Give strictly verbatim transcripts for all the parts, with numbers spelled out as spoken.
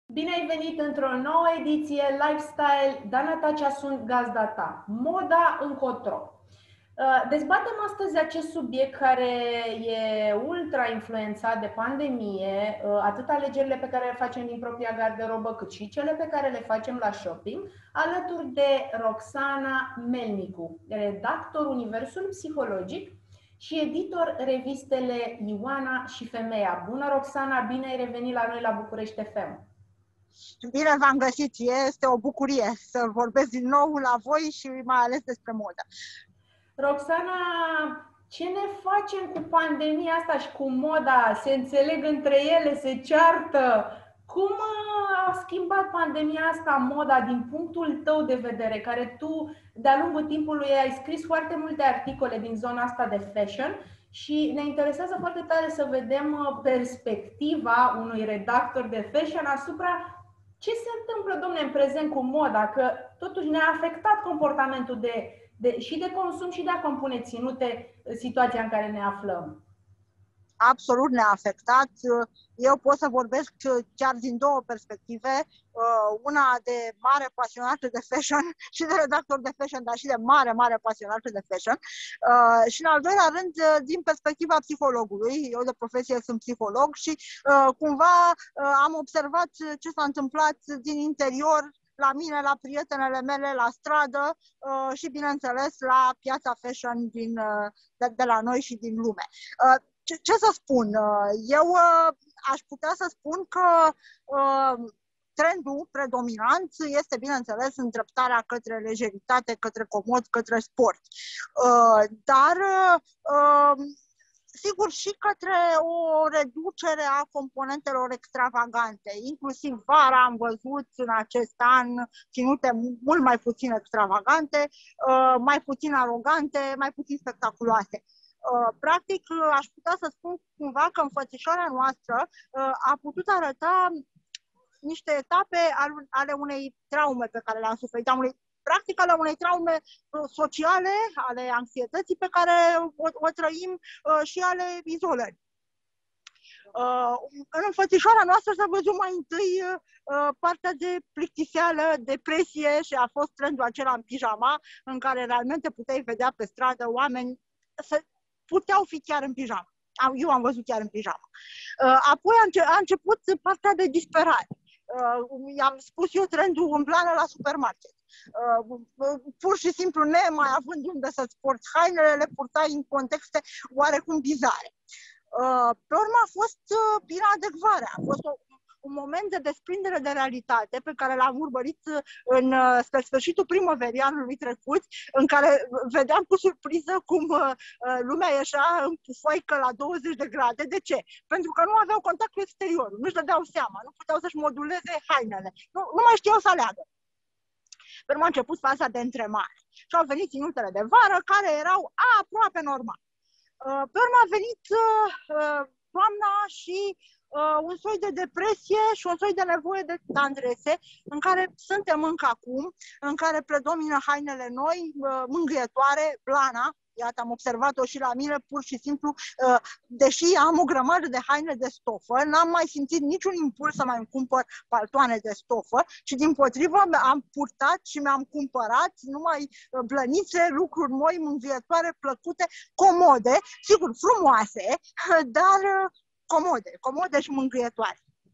Bine ai venit într-o nouă ediție Lifestyle. Dana Tacea sunt gazda ta. Moda încotro. Dezbatem astăzi acest subiect care e ultra influențat de pandemie, atât alegerile pe care le facem din propria garderobă, cât și cele pe care le facem la shopping, alături de Roxana Melnicu, redactor Universul Psihologic și editor revistele Ioana și Femeia. Bună, Roxana, bine ai revenit la noi la București F M. Bine v-am găsit, este o bucurie să vorbesc din nou la voi și mai ales despre modă. Roxana, ce ne facem cu pandemia asta și cu moda? Se înțeleg între ele, se ceartă? Cum a schimbat pandemia asta moda din punctul tău de vedere, care tu de-a lungul timpului ai scris foarte multe articole din zona asta de fashion și ne interesează foarte tare să vedem perspectiva unui redactor de fashion asupra ce se întâmplă, domne, în prezent cu moda, că totuși ne-a afectat comportamentul de, de, și de consum și de a compune ținute situația în care ne aflăm. Absolut ne-a afectat. Eu pot să vorbesc chiar din două perspective. Una de mare pasionată de fashion și de redactor de fashion, dar și de mare, mare pasionată de fashion. Și în al doilea rând, din perspectiva psihologului. Eu de profesie sunt psiholog și cumva am observat ce s-a întâmplat din interior la mine, la prietenele mele, la stradă și, bineînțeles, la piața fashion din, de, de la noi și din lume. Ce, ce să spun? Eu aș putea să spun că trendul predominant este, bineînțeles, îndreptarea către lejeritate, către comod, către sport. Dar, sigur, și către o reducere a componentelor extravagante. Inclusiv vara am văzut în acest an ținute mult mai puțin extravagante, mai puțin arogante, mai puțin spectaculoase. Practic, aș putea să spun cumva că înfățișarea noastră a putut arăta niște etape ale unei traume pe care le-am suferit, practic ale unei traume sociale, ale anxietății pe care o, o trăim și ale izolării. În înfățișarea noastră s-a văzut mai întâi partea de plictiseală, depresie și a fost trendul acela în pijama, în care realmente puteai vedea pe stradă oameni să puteau fi chiar în pijama. Eu am văzut chiar în pijama. Apoi a, înce a început partea de disperare. I-am spus eu trendul umblană la supermarket. Pur și simplu, nemai având unde să-ți porți hainele, le purtai în contexte oarecum bizare. Pe urmă a fost inadecvarea. A fost o un moment de desprindere de realitate pe care l-am urmărit în, spre sfârșitul primăverii anului trecut, în care vedeam cu surpriză cum lumea ieșea în pufoaică la douăzeci de grade. De ce? Pentru că nu aveau contact cu exteriorul, nu-și dădeau seama, nu puteau să-și moduleze hainele, nu, nu mai știau să aleagă. Pe urmă a început faza de întremare și au venit ținutele de vară care erau aproape normale. Pe urmă a venit toamna și Uh, un soi de depresie și un soi de nevoie de tandrese în care suntem încă acum, în care predomină hainele noi, uh, mângâietoare, blana. Iată, am observat-o și la mine, pur și simplu, uh, deși am o grămadă de haine de stofă, n-am mai simțit niciun impuls să mai îmi cumpăr paltoane de stofă, ci dimpotrivă am purtat și mi-am cumpărat numai blănițe, lucruri moi, mângâietoare, plăcute, comode, sigur, frumoase, dar comode, comode și mângâietoare.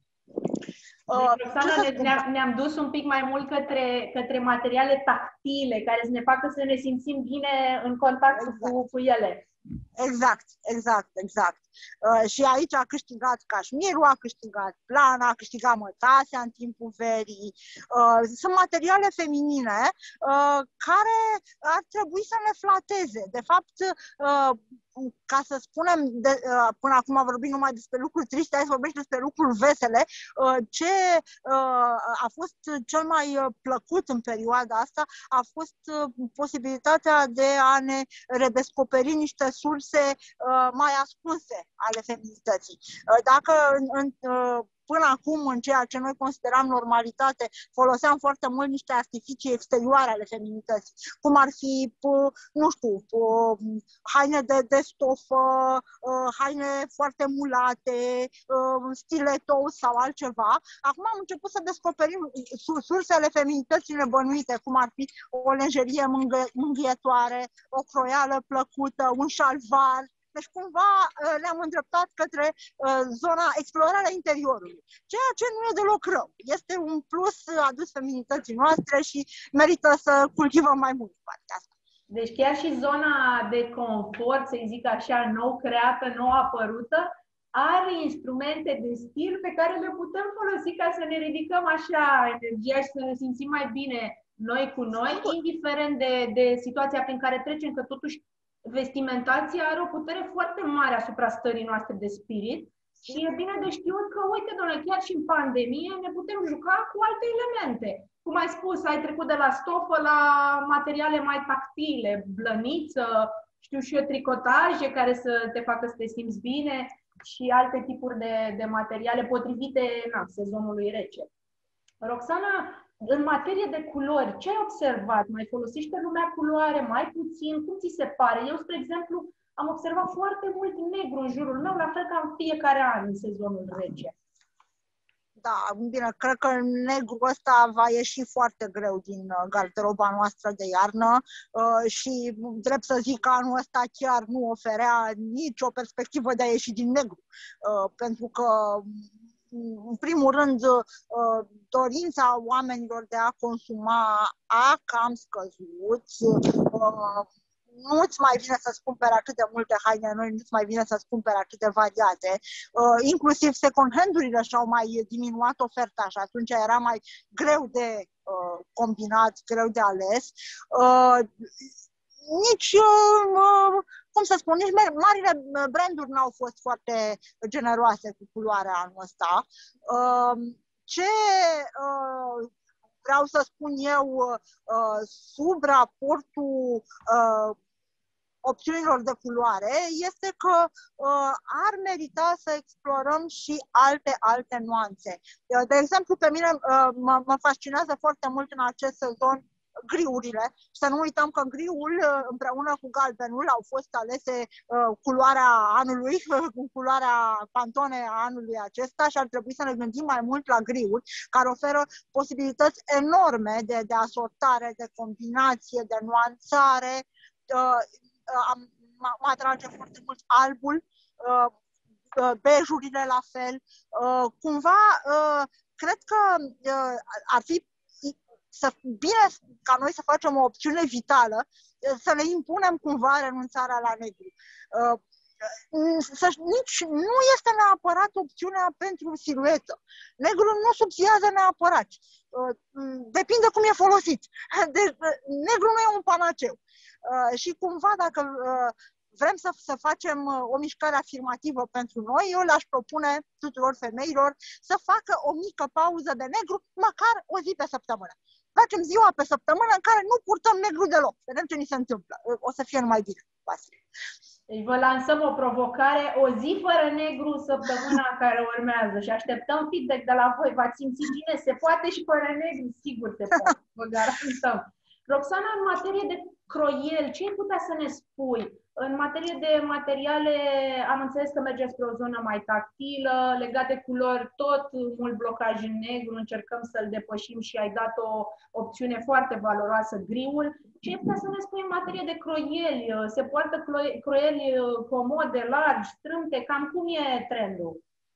Deci, ne-am ne dus un pic mai mult către, către materiale tactile, care să ne facă să ne simțim bine în contact exact. cu, cu ele. Exact, exact, exact. Uh, și aici a câștigat cașmirul, a câștigat plana, a câștigat mătasea în timpul verii. Uh, sunt materiale feminine uh, care ar trebui să ne flateze. De fapt, uh, ca să spunem, de, uh, până acum vorbim numai despre lucruri triste, hai să vorbim despre lucruri vesele. Uh, ce uh, a fost cel mai plăcut în perioada asta a fost uh, posibilitatea de a ne redescoperi niște surse uh, mai ascunse ale feminității. Uh, dacă în, în, uh, până acum, în ceea ce noi consideram normalitate, foloseam foarte mult niște artificii exterioare ale feminității, cum ar fi, nu știu, haine de, de stofă, haine foarte mulate, stiletou sau altceva. Acum am început să descoperim sursele feminității nebănuite, cum ar fi o lenjerie mângâietoare, o croială plăcută, un șalvar. Deci cumva ne-am îndreptat către zona explorarea interiorului, ceea ce nu e deloc rău. Este un plus adus feminității noastre și merită să cultivăm mai mult partea asta. Deci chiar și zona de confort, să-i zic așa, nou creată, nou apărută, are instrumente de stil pe care le putem folosi ca să ne ridicăm așa energia și să ne simțim mai bine noi cu noi, indiferent de, de situația prin care trecem, că totuși vestimentația are o putere foarte mare asupra stării noastre de spirit și e bine de știut că, uite, doamne, chiar și în pandemie ne putem juca cu alte elemente. Cum ai spus, ai trecut de la stofă la materiale mai tactile, blăniță, știu și eu, tricotaje care să te facă să te simți bine și alte tipuri de, de materiale potrivite na, sezonului rece. Roxana, în materie de culori, ce ai observat? Mai folosește lumea culoare, mai puțin? Cum ți se pare? Eu, spre exemplu, am observat foarte mult negru în jurul meu, la fel ca în fiecare an în sezonul rece. Da, bine, cred că negru ăsta va ieși foarte greu din garderoba noastră de iarnă și, drept să zic, că anul ăsta chiar nu oferea nicio perspectivă de a ieși din negru, pentru că în primul rând, dorința oamenilor de a consuma a cam scăzut. Nu-ți mai vine să-ți cumperi atât de multe haine noi, nu-ți mai vine să-ți cumperi atât de variate. Inclusiv second hand-urile și-au mai diminuat oferta și atunci era mai greu de combinat, greu de ales. Nici, cum să spun, nici marile branduri n-au fost foarte generoase cu culoarea anul ăsta. Ce vreau să spun eu, sub raportul opțiunilor de culoare, este că ar merita să explorăm și alte, alte nuanțe. De exemplu, pe mine mă, mă fascinează foarte mult în acest sezon griurile. Și să nu uităm că griul împreună cu galbenul au fost alese uh, culoarea anului, cu culoarea Pantone a anului acesta și ar trebui să ne gândim mai mult la griuri, care oferă posibilități enorme de, de asortare, de combinație, de nuanțare. Uh, uh, mă atrage foarte mult albul, uh, uh, bejurile la fel. Uh, cumva, uh, cred că uh, ar fi să, bine ca noi să facem o opțiune vitală, să le impunem cumva renunțarea la negru. Să, nici nu este neapărat opțiunea pentru siluetă. Negru nu subțiază neapărat. Depinde cum e folosit. Deci, negru nu e un panaceu. Și cumva, dacă vrem să, să facem o mișcare afirmativă pentru noi, eu le-aș propune tuturor femeilor să facă o mică pauză de negru, măcar o zi pe săptămână. Facem ziua pe săptămână în care nu purtăm negru deloc. Vedem ce ni se întâmplă. O să fie numai bine. Deci vă lansăm o provocare, o zi fără negru săptămâna care urmează și așteptăm feedback de la voi. V-ați simțit bine? Se poate și fără negru? Sigur se poate. Vă garantăm. Roxana, în materie de croiel, ce ai putea să ne spui? În materie de materiale, am înțeles că mergeți spre o zonă mai tactilă, legat de culori, tot mult blocaj în negru, încercăm să-l depășim și ai dat o opțiune foarte valoroasă, griul. Ce ai putea să ne spui în materie de croieli? Se poartă croieli comode, largi, strâmte, cam cum e trendul?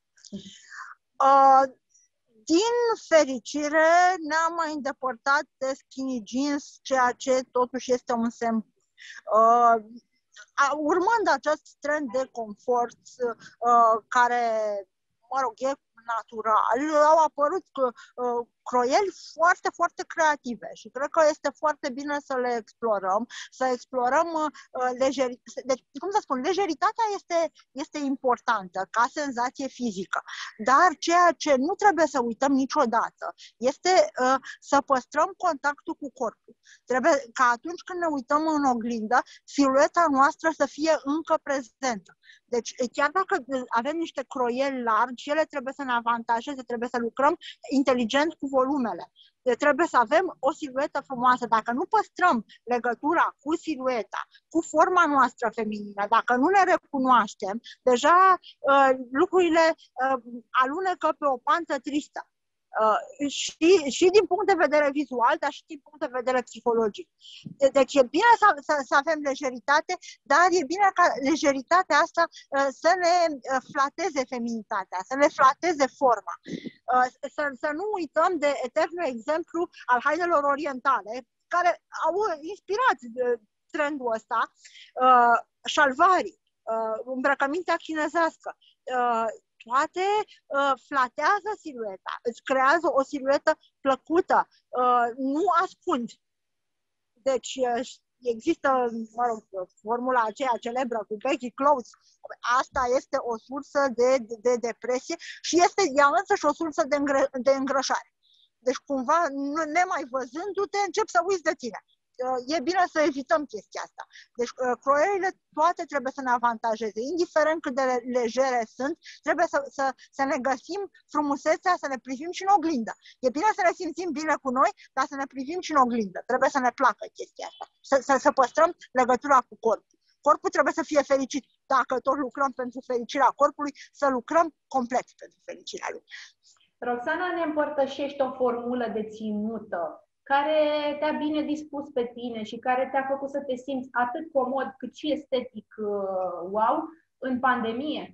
Uh, din fericire ne-am mai îndepărtat de skinny jeans, ceea ce totuși este un semn. Uh, Urmând acest trend de confort uh, care, mă rog, e natural, au apărut uh, croieli foarte, foarte creative și cred că este foarte bine să le explorăm, să explorăm uh, lejeritatea. Deci, cum să spun, lejeritatea este, este importantă ca senzație fizică, dar ceea ce nu trebuie să uităm niciodată este uh, să păstrăm contactul cu corpul. Trebuie ca atunci când ne uităm în oglindă, silueta noastră să fie încă prezentă. Deci, chiar dacă avem niște croieli largi, ele trebuie să ne avantajeze, trebuie să lucrăm inteligent cu volumele. Deci, trebuie să avem o siluetă frumoasă. Dacă nu păstrăm legătura cu silueta, cu forma noastră feminină, dacă nu ne recunoaștem, deja uh, lucrurile uh, alunecă pe o pantă tristă. Uh, și, și din punct de vedere vizual, dar și din punct de vedere psihologic. De, deci e bine să, să, să avem lejeritate, dar e bine ca lejeritatea asta uh, să ne uh, flateze feminitatea, să ne flateze forma. Uh, să, să nu uităm de eternul exemplu al hainelor orientale, care au inspirat uh, trendul ăsta, uh, șalvarii, uh, îmbrăcămintea chinezească, uh, toate uh, flatează silueta, îți creează o siluetă plăcută, uh, nu ascund. Deci uh, există, mă rog, formula aceea celebră cu baggy clothes, asta este o sursă de, de, de depresie și este ea însăși o sursă de, îngre, de îngrășare. Deci cumva, nemai văzându-te, începi să uiți de tine. E bine să evităm chestia asta. Deci croielile toate trebuie să ne avantajeze, indiferent cât de legere sunt, trebuie să, să, să ne găsim frumusețea, să ne privim și în oglindă. E bine să ne simțim bine cu noi, dar să ne privim și în oglindă. Trebuie să ne placă chestia asta, să, să, să păstrăm legătura cu corpul. Corpul trebuie să fie fericit. Dacă tot lucrăm pentru fericirea corpului, să lucrăm complet pentru fericirea lui. Roxana, ne împărtășești o formulă de ținută care te-a bine dispus pe tine și care te-a făcut să te simți atât comod cât și estetic uh, wow în pandemie?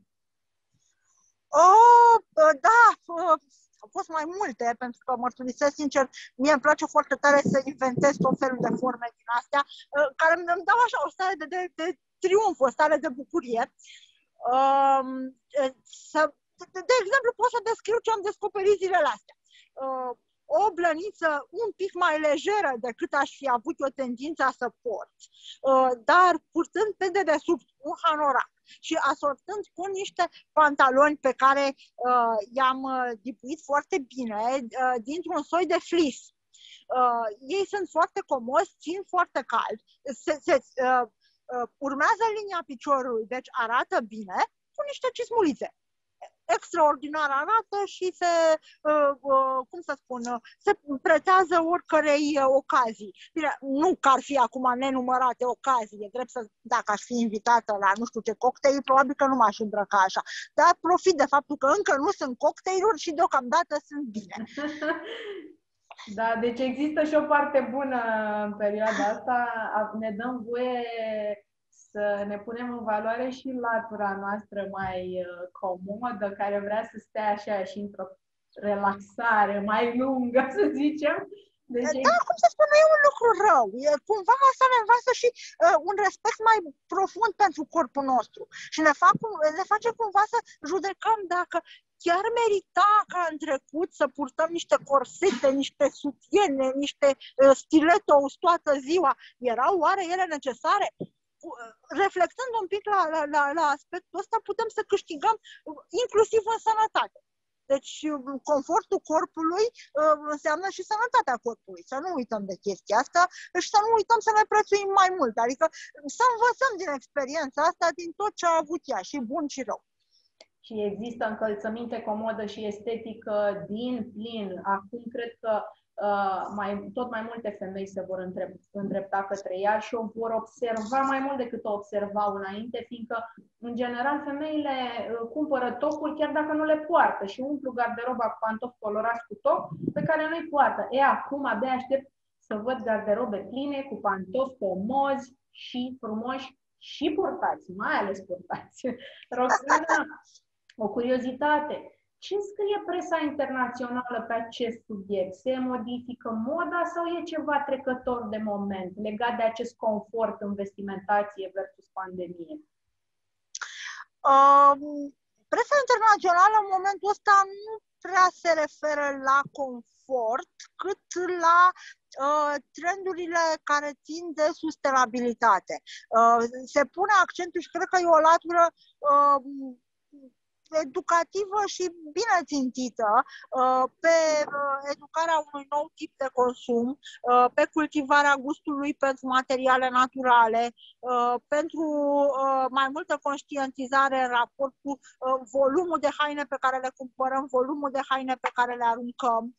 Oh, da, au fost mai multe, pentru că mărturisesc sincer, mie îmi place foarte tare să inventez tot felul de forme din astea, care îmi dau așa o stare de, de, de triumf, o stare de bucurie. Um, să, de, de exemplu, pot să descriu ce am descoperit zilele astea. Uh, o blăniță un pic mai lejeră decât aș fi avut o tendință să port, dar purtând pe dedesubt un hanorac și asortând cu niște pantaloni pe care uh, i-am dipuit foarte bine uh, dintr-un soi de fleece. Uh, ei sunt foarte comozi, țin foarte cald, se, se, uh, uh, urmează linia piciorului, deci arată bine, cu niște cismulițe. Extraordinar arată și se, uh, uh, cum să spun, uh, se pretează oricărei uh, ocazii. Bine, nu că ar fi acum nenumărate ocazii, e drept să, dacă aș fi invitată la nu știu ce cocktail, probabil că nu m-aș îmbrăca așa. Dar profit de faptul că încă nu sunt cocktailuri și deocamdată sunt bine. Da, deci există și o parte bună în perioada asta, ne dăm voie să ne punem în valoare și latura noastră mai comodă, care vrea să stea așa și într-o relaxare mai lungă, să zicem. Deci... Da, cum să spun, nu e un lucru rău. E, cumva asta ne învață și uh, un respect mai profund pentru corpul nostru. Și ne, fac, ne face cumva să judecăm dacă chiar merita ca în trecut să purtăm niște corsete, niște sutiene, niște uh, stiletos toată ziua. Erau oare ele necesare? Reflectând un pic la, la, la, la aspectul ăsta, putem să câștigăm inclusiv în sănătate. Deci confortul corpului uh, înseamnă și sănătatea corpului. Să nu uităm de chestia asta și să nu uităm să ne prețuim mai mult. Adică să învățăm din experiența asta, din tot ce a avut ea, și bun și rău. Și există încălțăminte comodă și estetică din plin. Acum cred că Uh, mai, tot mai multe femei se vor îndrepta către ea și o vor observa mai mult decât o observau înainte, fiindcă, în general, femeile uh, cumpără topuri chiar dacă nu le poartă și umplu garderoba cu pantofi colorați cu top pe care nu-i poartă. E, acum abia aștept să văd garderobe pline cu pantofi comozi și frumoși și purtați, mai ales purtați. Roxana, o curiozitate. Ce scrie presa internațională pe acest subiect? Se modifică moda sau e ceva trecător de moment legat de acest confort în vestimentație versus pandemie? Um, Presa internațională în momentul ăsta nu prea se referă la confort, cât la uh, trendurile care țin de sustenabilitate. Uh, se pune accentul și cred că e o latură uh, educativă și bine țintită pe educarea unui nou tip de consum, pe cultivarea gustului pentru materiale naturale, pentru mai multă conștientizare în raport cu volumul de haine pe care le cumpărăm, volumul de haine pe care le aruncăm,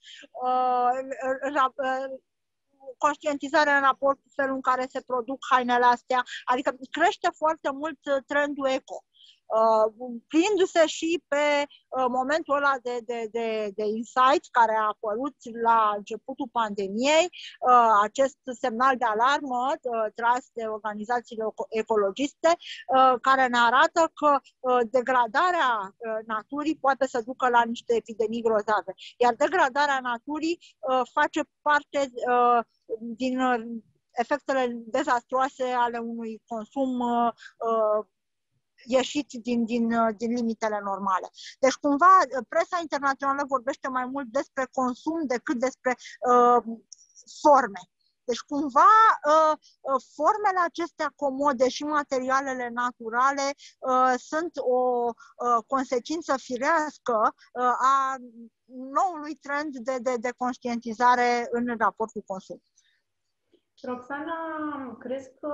conștientizare în raport cu felul în care se produc hainele astea, adică crește foarte mult trendul eco. Uh, prindu-se și pe uh, momentul ăla de, de, de, de insight care a apărut la începutul pandemiei, uh, acest semnal de alarmă uh, tras de organizațiile ecologiste, uh, care ne arată că uh, degradarea uh, naturii poate să ducă la niște epidemii grozave. Iar degradarea naturii uh, face parte uh, din uh, efectele dezastruoase ale unui consum uh, uh, ieșit din, din, din limitele normale. Deci, cumva, presa internațională vorbește mai mult despre consum decât despre uh, forme. Deci, cumva, uh, formele acestea comode și materialele naturale uh, sunt o uh, consecință firească uh, a noului trend de, de, de conștientizare în raport cu consum. Roxana, crezi că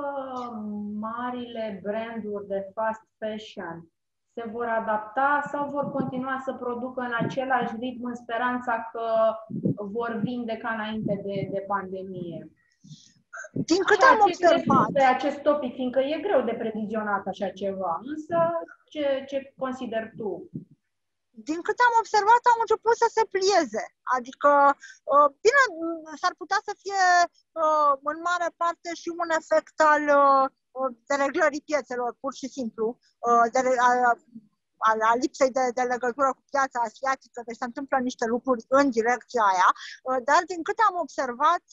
marile branduri de fast fashion se vor adapta sau vor continua să producă în același ritm în speranța că vor vinde ca înainte de, de pandemie? Din câte am observat pe acest topic, fiindcă e greu de predizionat așa ceva, însă ce, ce consideri tu? Din câte am observat, au început să se plieze. Adică, bine, s-ar putea să fie în mare parte și un efect al dereglării piețelor, pur și simplu, de, a, a lipsei de, de legătură cu piața asiatică, deci se întâmplă niște lucruri în direcția aia, dar din câte am observat,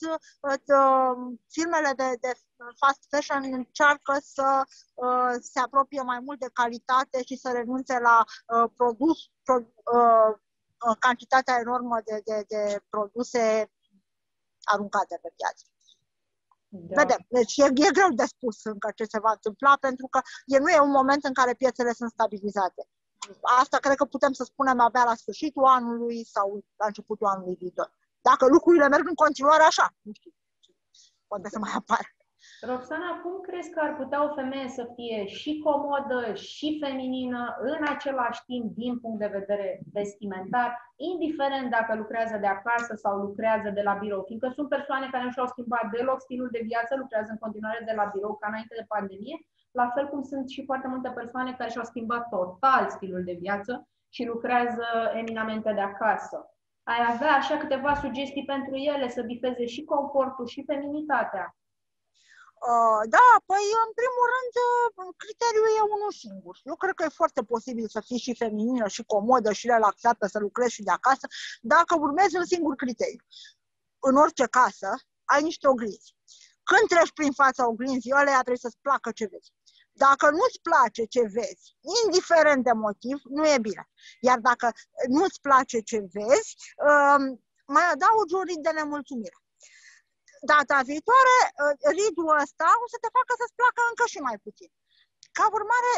firmele de, de fast fashion încearcă să se apropie mai mult de calitate și să renunțe la produs, pro, cantitatea enormă de, de, de produse aruncate pe piață. Da. Vedem. Deci e, e greu de spus încă ce se va întâmpla, pentru că e, nu e un moment în care piețele sunt stabilizate. Asta cred că putem să spunem abia la sfârșitul anului sau la începutul anului viitor. Dacă lucrurile merg în continuare așa, nu știu, poate să mai apară. Roxana, cum crezi că ar putea o femeie să fie și comodă și feminină în același timp din punct de vedere vestimentar, indiferent dacă lucrează de acasă sau lucrează de la birou? Fiindcă sunt persoane care nu și-au schimbat deloc stilul de viață, lucrează în continuare de la birou ca înainte de pandemie, la fel cum sunt și foarte multe persoane care și-au schimbat total stilul de viață și lucrează eminamente de acasă. Ai avea așa câteva sugestii pentru ele să bifeze și confortul și feminitatea? Uh, da, păi în primul rând criteriul e unul singur. Eu cred că e foarte posibil să fii și feminină, și comodă, și relaxată, să lucrezi și de acasă, dacă urmezi un singur criteriu. În orice casă ai niște oglinzi. Când treci prin fața oglinzii, ăleia trebuie să-ți placă ce vezi. Dacă nu-ți place ce vezi, indiferent de motiv, nu e bine. Iar dacă nu-ți place ce vezi, uh, mai adaugi un rid de nemulțumire. Data viitoare, ridul ăsta o să te facă să-ți placă încă și mai puțin. Ca urmare,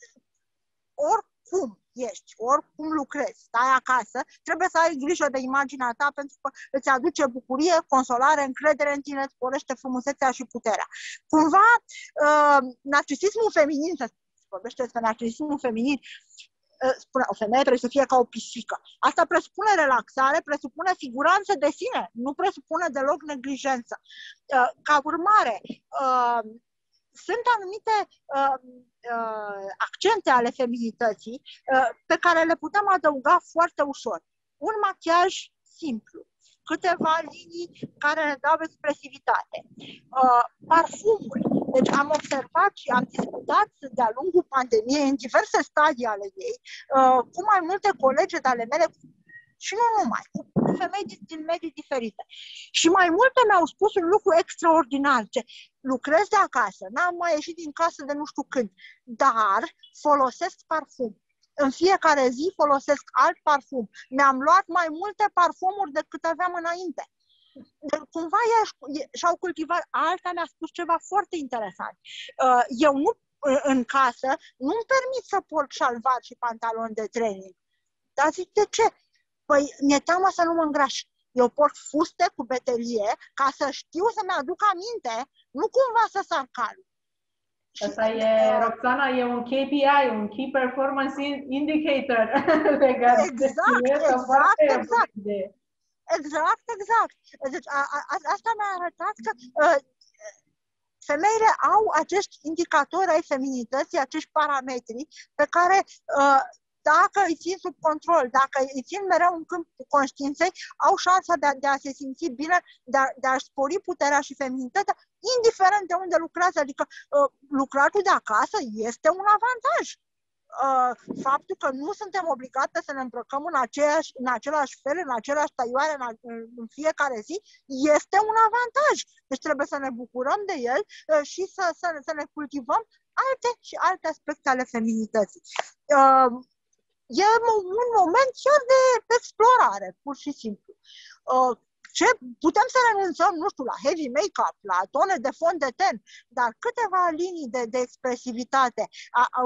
oricum ești, oricum lucrezi, stai acasă, trebuie să ai grijă de imaginea ta, pentru că îți aduce bucurie, consolare, încredere în tine, îți sporește frumusețea și puterea. Cumva, uh, narcisismul feminin, se vorbește despre narcisismul feminin, spune, o femeie trebuie să fie ca o pisică. Asta presupune relaxare, presupune siguranță de sine, nu presupune deloc neglijență. Ca urmare, sunt anumite accente ale feminității pe care le putem adăuga foarte ușor. Un machiaj simplu, câteva linii care ne dau expresivitate, parfumuri. Deci am observat și am discutat de-a lungul pandemiei, în diverse stadii ale ei, cu mai multe colegi de ale mele, și nu numai, cu femei din, din medii diferite. Și mai multe mi-au spus un lucru extraordinar, ce lucrez de acasă, n-am mai ieșit din casă de nu știu când, dar folosesc parfum. În fiecare zi folosesc alt parfum. Mi-am luat mai multe parfumuri decât aveam înainte. De, cumva și-au cultivat. Alta mi-a spus ceva foarte interesant. Eu nu, în casă, nu-mi permit să port șalvar și pantaloni de training. Dar zic, de ce? Păi mi-e teamă să nu mă îngraș. Eu port fuste cu betelie ca să știu să-mi aduc aminte, nu cumva să sar calul. Asta e, Roxana, e un K P I, un Key Performance Indicator legat exact, de exact, exact. Exact, exact. Deci a, a, asta mi-a arătat că uh, femeile au acești indicatori ai feminității, acești parametri pe care uh, dacă îi țin sub control, dacă îi țin mereu în câmpul conștiinței, au șansa de a, de a se simți bine, de, a, de a-și spori puterea și feminitatea, indiferent de unde lucrează. Adică uh, lucratul de acasă este un avantaj. Uh, faptul că nu suntem obligate să ne îmbrăcăm în, aceeași, în același fel, în același taioare, în, în fiecare zi, este un avantaj. Deci trebuie să ne bucurăm de el uh, și să, să, să ne cultivăm alte și alte aspecte ale feminității. Uh, E un moment chiar de explorare, pur și simplu. Ce, putem să renunțăm, nu știu, la heavy make-up, la tone de fond de ten, dar câteva linii de, de expresivitate, a, a,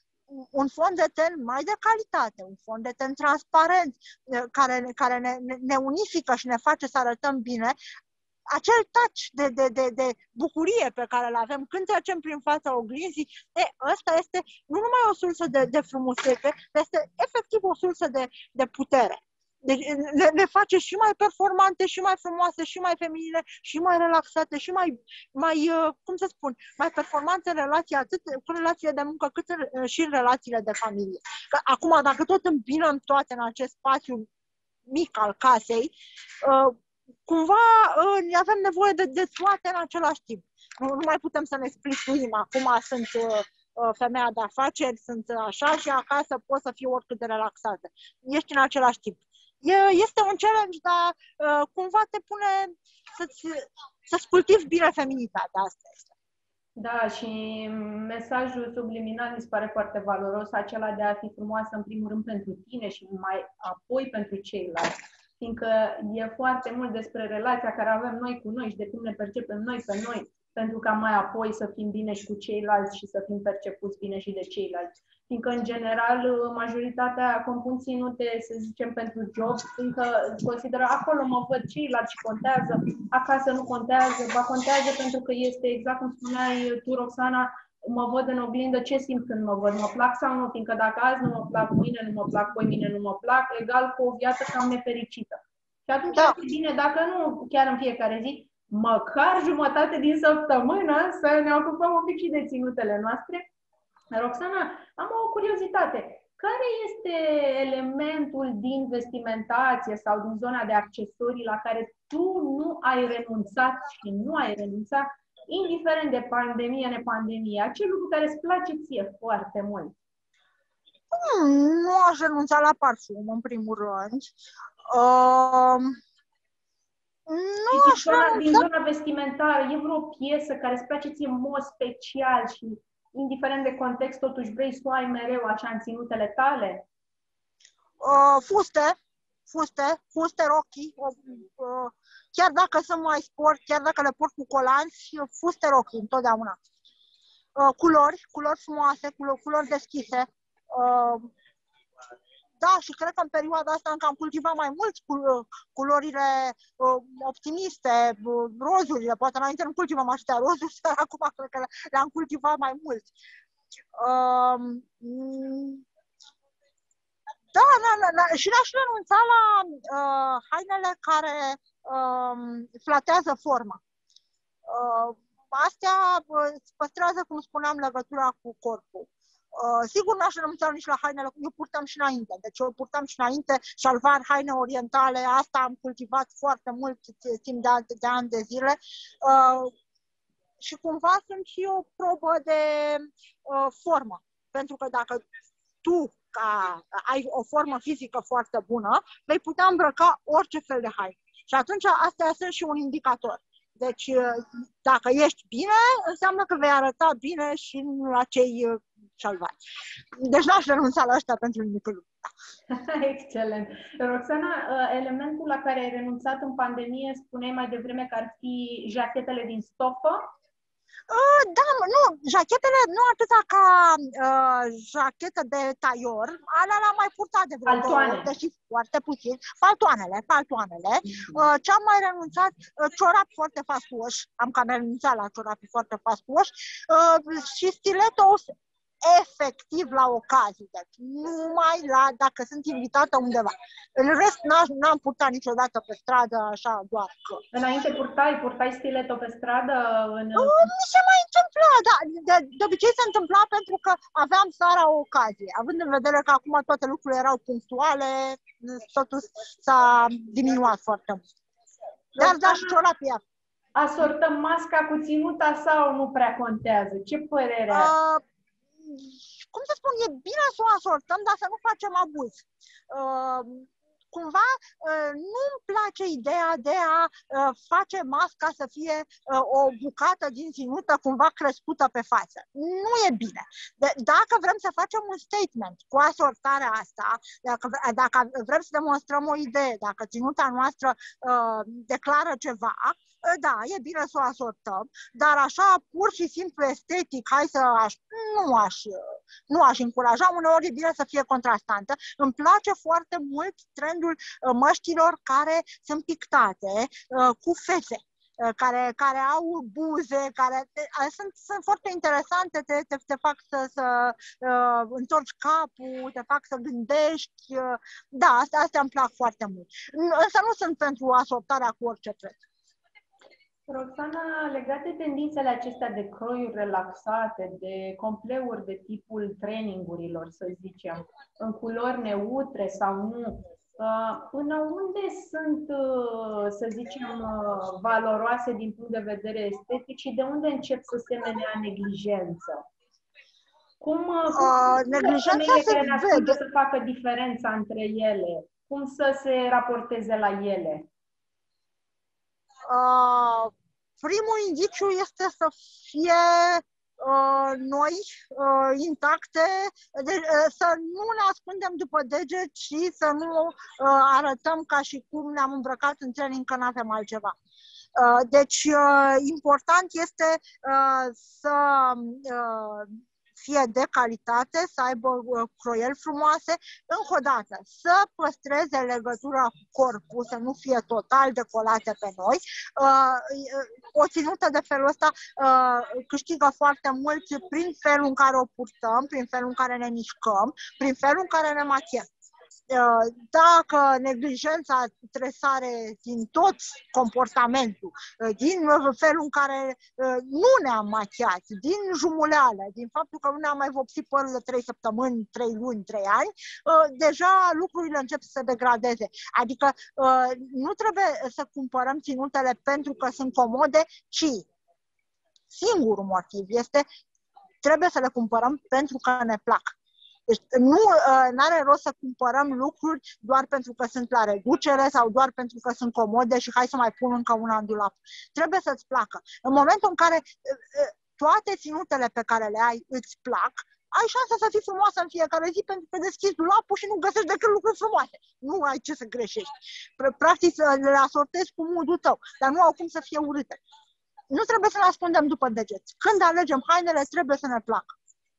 un fond de ten mai de calitate, un fond de ten transparent, care, care ne, ne unifică și ne face să arătăm bine, acel touch de, de, de, de bucurie pe care îl avem când trecem prin fața oglinzii, e, ăsta este nu numai o sursă de, de frumusețe, este efectiv o sursă de, de putere. Deci ne, ne face și mai performante, și mai frumoase, și mai feminine, și mai relaxate, și mai, mai cum să spun, mai performante în relații, atât cu relațiile de muncă, cât în, și în relațiile de familie. Că acum, dacă tot îmbinăm toate în acest spațiu mic al casei, uh, cumva uh, avem nevoie de, de toate în același timp. Nu, nu mai putem să ne splituim. Acum sunt uh, femeia de afaceri, sunt așa și acasă pot să fiu oricât de relaxată. Ești în același timp. E, este un challenge, dar uh, cumva te pune să-ți, să-ți cultivi bine feminitatea. Asta este. Da, și mesajul subliminal mi se pare foarte valoros, acela de a fi frumoasă în primul rând pentru tine și mai apoi pentru ceilalți. Fiindcă e foarte mult despre relația care avem noi cu noi și de cum ne percepem noi pe noi, pentru ca mai apoi să fim bine și cu ceilalți și să fim percepuți bine și de ceilalți. Fiindcă, în general, majoritatea compun ținute, să zicem, pentru job, fiindcă consideră acolo mă văd ceilalți și contează, acasă nu contează, ba contează pentru că este exact cum spuneai tu, Roxana, mă văd în oglindă, ce simt când mă văd, mă plac sau nu, fiindcă dacă azi nu mă plac, mâine nu mă plac, poi mine nu mă plac, egal cu o viață cam nefericită. Și atunci da. E bine, dacă nu chiar în fiecare zi, măcar jumătate din săptămână să ne ocupăm un pic și de ținutele noastre. Roxana, am o curiozitate. Care este elementul din vestimentație sau din zona de accesorii la care tu nu ai renunțat și nu ai renunțat, indiferent de pandemie, nepandemie, acel lucru care îți place ție foarte mult? Hmm, nu aș renunța la parfum, în primul rând. Uh, nu din, aș zona, renunța... din zona vestimentară, e vreo piesă care îți place ție în mod special și, indiferent de context, totuși vrei să o ai mereu așa în ținutele tale? Uh, fuste, fuste, fuste, rochii. Uh, chiar dacă sunt mai sport, chiar dacă le port cu colanți, fuste, rochii, întotdeauna. Uh, culori, culori frumoase, culori, culori deschise. Uh, da, și cred că în perioada asta încă am cultivat mai mult culorile uh, optimiste, uh, rozurile. Poate înainte nu cultivam atâtea rozuri, dar acum cred că le-am cultivat mai mult. Uh, da, da, da, da, și le-aș renunța la uh, hainele care uh, flatează forma. Uh, astea uh, păstrează, cum spuneam, legătura cu corpul. Uh, sigur n-aș renunța nici la hainele, eu purtam și înainte, deci eu purtam și înainte șalvar, haine orientale, asta am cultivat foarte mult timp de, de ani de zile uh, și cumva sunt și o probă de uh, formă, pentru că dacă tu ca, ai o formă fizică foarte bună, vei putea îmbrăca orice fel de haine și atunci astea sunt și un indicator. Deci, dacă ești bine, înseamnă că vei arăta bine și la cei șalvari. Deci n-aș renunța la ăștia pentru nimic. Excelent. Roxana, elementul la care ai renunțat în pandemie, spuneai mai devreme că ar fi jachetele din stofă? Uh, da, nu, jachetele nu atâta ca uh, jachetă de taior, alea l-am mai purtat de vreo două ori, deși foarte puțin. Paltoanele, paltoanele. Uh, ce-am mai renunțat, uh, ciorapi foarte fastuoși, am cam renunțat la ciorapi foarte fastuoși uh, și stiletos efectiv la ocazii, deci numai la, dacă sunt invitată undeva. În rest, n-am purtat niciodată pe stradă, așa, doar că... Înainte purtai, purtai stileto pe stradă? În... Mi se mai întâmpla, da. De, de obicei se întâmpla pentru că aveam seara o ocazie. Având în vedere că acum toate lucrurile erau punctuale, totul s-a diminuat foarte mult. Dar, da, și ciorapia. Asortăm masca cu ținuta sau nu prea contează? Ce părere ai? Uh, cum să spun, e bine să o asortăm, dar să nu facem abuz. Uh, cumva uh, nu-mi place ideea de a uh, face masca să fie uh, o bucată din ținută cumva crescută pe față. Nu e bine. De, dacă vrem să facem un statement cu asortarea asta, dacă, dacă vrem să demonstrăm o idee, dacă ținuta noastră uh, declară ceva, da, e bine să o asortăm, dar așa, pur și simplu estetic, hai să aș, nu aș, nu aș încuraja, uneori e bine să fie contrastantă. Îmi place foarte mult trendul măștilor care sunt pictate, cu fețe, care, care au buze, care sunt, sunt foarte interesante, te, te, te fac să, să uh, întorci capul, te fac să gândești. Uh, da, astea, astea îmi plac foarte mult. Însă nu sunt pentru asortarea cu orice preț. Roxana, legate de tendințele acestea de croiuri relaxate, de compleuri de tipul trainingurilor, să zicem, în culori neutre sau nu, până unde sunt, să zicem, valoroase din punct de vedere estetic și de unde încep să semene a neglijență? Cum, cum uh, neglijența se care vede să facă diferența între ele? Cum să se raporteze la ele? Uh, primul indiciu este să fie uh, noi, uh, intacte, de, uh, să nu ne ascundem după deget și să nu uh, arătăm ca și cum ne-am îmbrăcat în training că nu avem altceva. Uh, deci, uh, important este uh, să uh, fie de calitate, să aibă uh, croieli frumoase, încă o dată, să păstreze legătura cu corpul, să nu fie total decolate pe noi. Uh, o ținută de felul ăsta uh, câștigă foarte mult prin felul în care o purtăm, prin felul în care ne mișcăm, prin felul în care ne machiem. Dacă neglijența tresare din tot comportamentul, din felul în care nu ne-am machiat, din jumuleală, din faptul că nu ne-am mai vopsit părul de trei săptămâni, trei luni, trei ani, deja lucrurile încep să se degradeze. Adică nu trebuie să cumpărăm ținutele pentru că sunt comode, ci singurul motiv este trebuie să le cumpărăm pentru că ne plac. Deci nu are rost să cumpărăm lucruri doar pentru că sunt la reducere sau doar pentru că sunt comode și hai să mai pun încă una în dulap. Trebuie să-ți placă. În momentul în care toate ținutele pe care le ai îți plac, ai șansa să fii frumoasă în fiecare zi pentru că deschizi dulapul și nu găsești decât lucruri frumoase. Nu ai ce să greșești. Practic le asortezi cu modul tău, dar nu au cum să fie urâte. Nu trebuie să ne ascundem după deget. Când alegem hainele, trebuie să ne placă.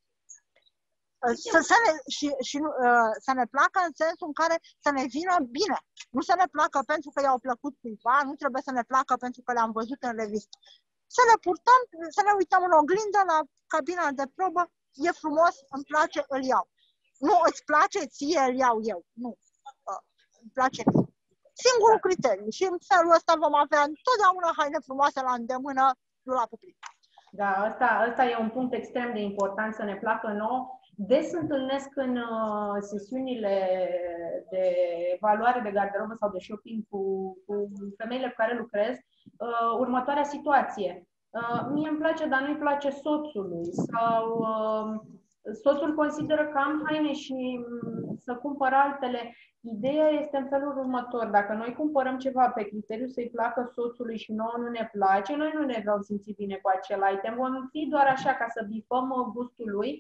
Să, să, ne, și, și, uh, să ne placă în sensul în care să ne vină bine. Nu să ne placă pentru că i-au plăcut cuiva, nu trebuie să ne placă pentru că le-am văzut în revistă. Să le purtăm, să ne uităm în oglindă la cabina de probă, e frumos, îmi place, îl iau. Nu îți place, ție îl iau eu. Nu. Uh, îmi place. Singurul criteriu. Și în felul ăsta vom avea întotdeauna haine frumoase la îndemână, dulapul plin. Da, asta, asta e un punct extrem de important, să ne placă nouă. Des întâlnesc în uh, sesiunile de evaluare de garderobă sau de shopping cu, cu femeile cu care lucrez uh, următoarea situație. Uh, mie îmi place, dar nu-i place soțului. Sau uh, soțul consideră că am haine și um, să cumpăr altele. Ideea este în felul următor. Dacă noi cumpărăm ceva pe criteriu să-i placă soțului și nouă nu ne place, noi nu ne vom simți bine cu acel item. Vom fi doar așa ca să bifăm gustul lui.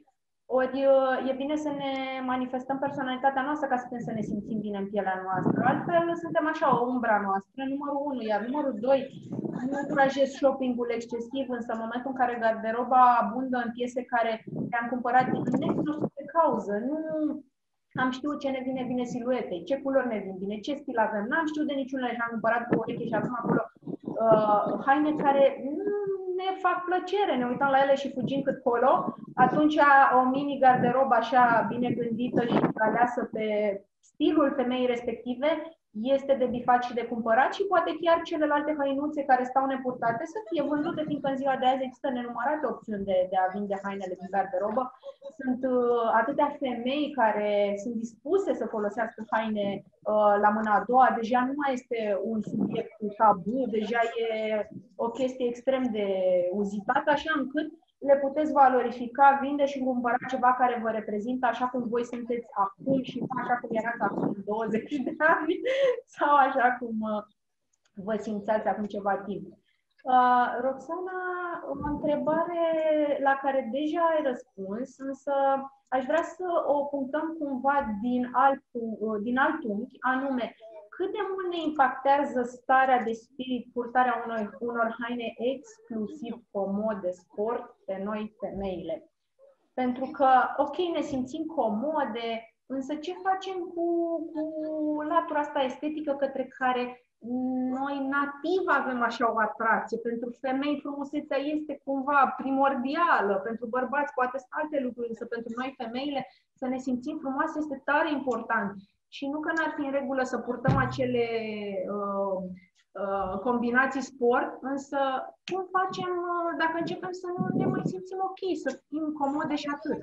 ori e bine să ne manifestăm personalitatea noastră ca să putem să ne simțim bine în pielea noastră. Altfel suntem așa o umbra noastră, numărul unu, iar numărul doi, nu încurajez shopping-ul excesiv, însă în momentul în care garderoba abundă în piese care le-am cumpărat din necunoscute cauză, nu am știut ce ne vine bine siluetei, ce culori ne vin bine, ce stil avem, n-am știut de niciunul și am cumpărat cu ureche și acum acolo uh, haine care nu ne fac plăcere, ne uităm la ele și fugim cât colo, atunci o mini garderobă așa bine gândită și aleasă pe stilul femeii respective este de bifat și de cumpărat și poate chiar celelalte hăinuțe care stau nepurtate să fie vândute, fiindcă în ziua de azi există nenumărate opțiuni de, de a vinde hainele din garderobă. Sunt uh, atâtea femei care sunt dispuse să folosească haine uh, la mâna a doua, deja nu mai este un subiect tabu, deja e o chestie extrem de uzitată, așa încât le puteți valorifica, vinde și cumpăra ceva care vă reprezintă așa cum voi sunteți acum și așa cum erați acum douăzeci de ani sau așa cum vă simțeați acum ceva timp. Uh, Roxana, o întrebare la care deja ai răspuns, însă aș vrea să o punctăm cumva din alt, din alt unghi, anume, cât de mult ne impactează starea de spirit, purtarea unor, unor haine exclusiv comode, sport, pe noi femeile? Pentru că, ok, ne simțim comode, însă ce facem cu, cu latura asta estetică către care noi nativ avem așa o atracție? Pentru femei frumusețea este cumva primordială, pentru bărbați poate sunt alte lucruri, însă pentru noi femeile să ne simțim frumoase este tare important. Și nu că n-ar fi în regulă să purtăm acele uh, uh, combinații sport, însă cum facem uh, dacă începem să nu ne mai simțim ok, să fim comode și atât?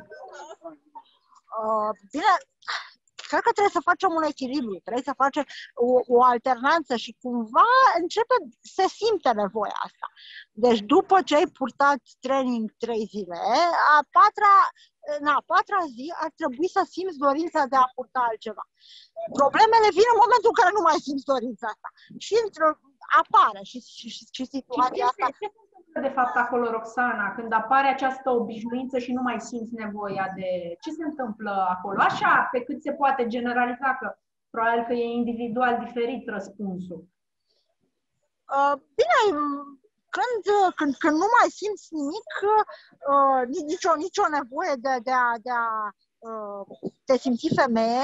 Uh, bine, cred că trebuie să facem un echilibru, trebuie să facem o, o alternanță și cumva începe, se simte nevoia asta. Deci după ce ai purtat training trei zile, a patra, în a patra zi ar trebui să simți dorința de a purta altceva. Problemele vin în momentul în care nu mai simți dorința asta. Și apare și, și, și, și situația asta. De fapt acolo, Roxana, când apare această obișnuință și nu mai simți nevoia de... Ce se întâmplă acolo? Așa, pe cât se poate generaliza, că probabil că e individual diferit răspunsul. Uh, bine, când, când, când nu mai simți nimic, uh, nicio, nicio nevoie de, de a, de a uh, te simți femeie,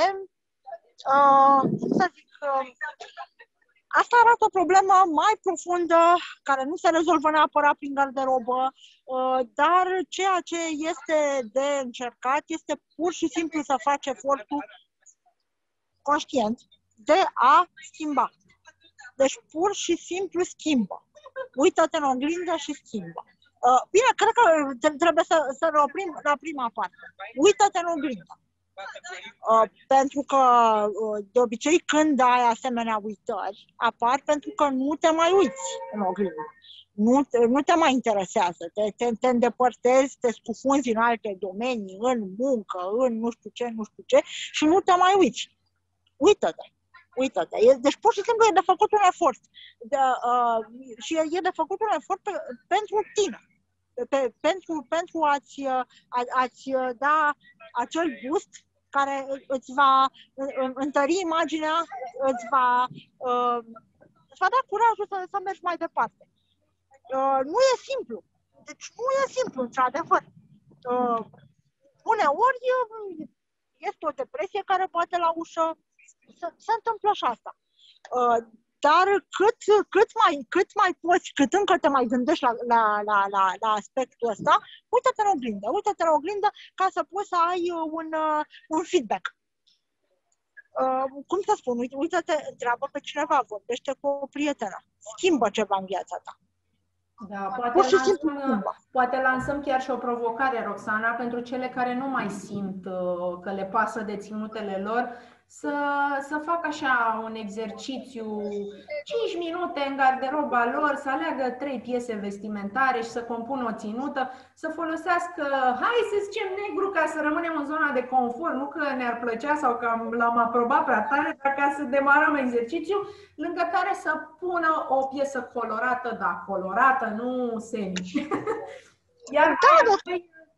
uh, cum să zic... Uh, Asta arată o problemă mai profundă, care nu se rezolvă neapărat prin garderobă, dar ceea ce este de încercat este pur și simplu să faci efortul conștient de a schimba. Deci pur și simplu schimbă. Uită-te în oglindă și schimbă. Bine, cred că trebuie să, să ne oprim la prima parte. Uită-te în oglindă. Uh, pentru că uh, de obicei când ai asemenea uitări apar pentru că nu te mai uiți în oglindă, nu te, nu te mai interesează, te, te, te îndepărtezi, te scufunzi în alte domenii, în muncă, în nu știu ce, nu știu ce și nu te mai uiți. Uită-te, uită-te. Deci pur și simplu e de făcut un efort de, uh, și e de făcut un efort pe, pentru tine. Pe, pentru, pentru a-ți, a, a-ți da acel boost care îți va întări imaginea, îți va, uh, îți va da curajul să, să mergi mai departe. Uh, nu e simplu. Deci nu e simplu, într-adevăr. Uh, uneori este o depresie care bate la ușă. Se, se întâmplă și asta. Uh, Dar cât, cât, mai, cât mai poți, cât încă te mai gândești la, la, la, la, la aspectul ăsta, uită-te în oglindă, uită-te în oglindă ca să poți să ai un, un feedback. Uh, cum să spun, uită-te, întreabă pe cineva, vorbește cu o prietenă, schimbă ceva în viața ta. Da, poate lansăm, poate lansăm chiar și o provocare, Roxana, pentru cele care nu mai simt uh, că le pasă de ținutele lor, să, să facă așa un exercițiu, cinci minute în garderoba lor, să aleagă trei piese vestimentare și să compună o ținută, să folosească, hai să zicem negru ca să rămânem în zona de confort, nu că ne-ar plăcea sau că l-am aprobat prea tare, dar ca să demarăm exercițiul, lângă care să pună o piesă colorată, da, colorată, nu semi. Iar da,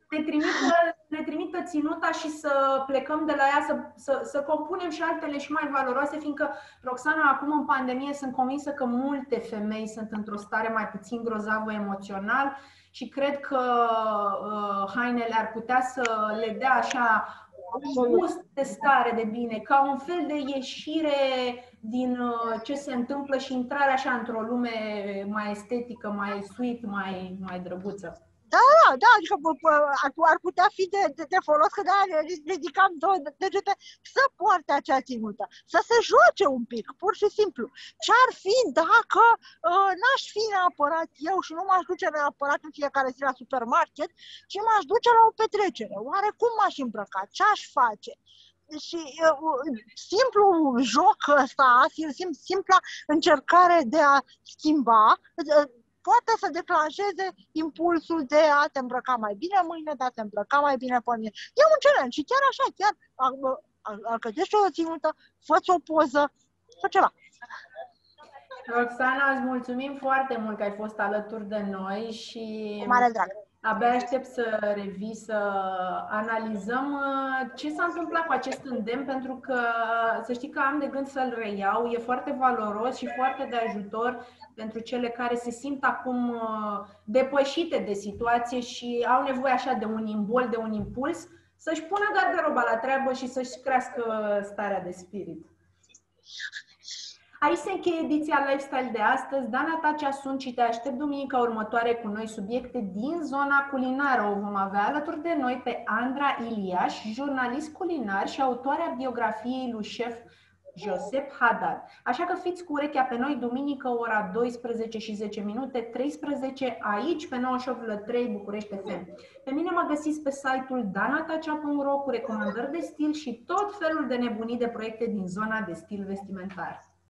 ne trimită, ne trimită ținuta și să plecăm de la ea, să, să, să compunem și altele și mai valoroase, fiindcă, Roxana, acum în pandemie sunt convinsă că multe femei sunt într-o stare mai puțin grozavă emoțional și cred că uh, hainele ar putea să le dea așa un gust de stare de bine, ca un fel de ieșire din uh, ce se întâmplă și intrarea așa într-o lume mai estetică, mai sweet, mai, mai drăguță. Da, da, adică ar, ar putea fi de, de, de folos, că da, ridicam două degete, să poarte acea ținută, să se joace un pic, pur și simplu. Ce-ar fi dacă uh, n-aș fi neapărat eu și nu m-aș duce neapărat în fiecare zi la supermarket, ci m-aș duce la o petrecere? Oare cum m-aș îmbrăca? Ce-aș face? Și uh, simplu joc ăsta, simpla încercare de a schimba, uh, poate să declanșeze impulsul de a te îmbrăca mai bine mâine, de a te îmbrăca mai bine pe mine. E un challenge și chiar așa, chiar alcătești o ținută, fă-ți o poză, fă ceva. Roxana, îți mulțumim foarte mult că ai fost alături de noi și cu mare drag. Abia aștept să revii, să analizăm ce s-a întâmplat cu acest îndemn, pentru că să știi că am de gând să-l reiau. E foarte valoros și foarte de ajutor pentru cele care se simt acum depășite de situație și au nevoie așa de un imbol, de un impuls, să-și pună garderoba la treabă și să-și crească starea de spirit. Aici se încheie ediția Lifestyle de astăzi. Dana Tacea sunt și te aștept duminica următoare cu noi subiecte din zona culinară. O vom avea alături de noi pe Andra Iliaș, jurnalist culinar și autoarea biografiei lui șef Josep Haddad. Așa că fiți cu urechea pe noi duminică ora douăsprezece și zece minute, treisprezece, aici pe nouăzeci și opt virgulă trei București F M. Pe mine mă găsiți pe site-ul danatacea punct ro cu recomandări de stil și tot felul de nebunii de proiecte din zona de stil vestimentar.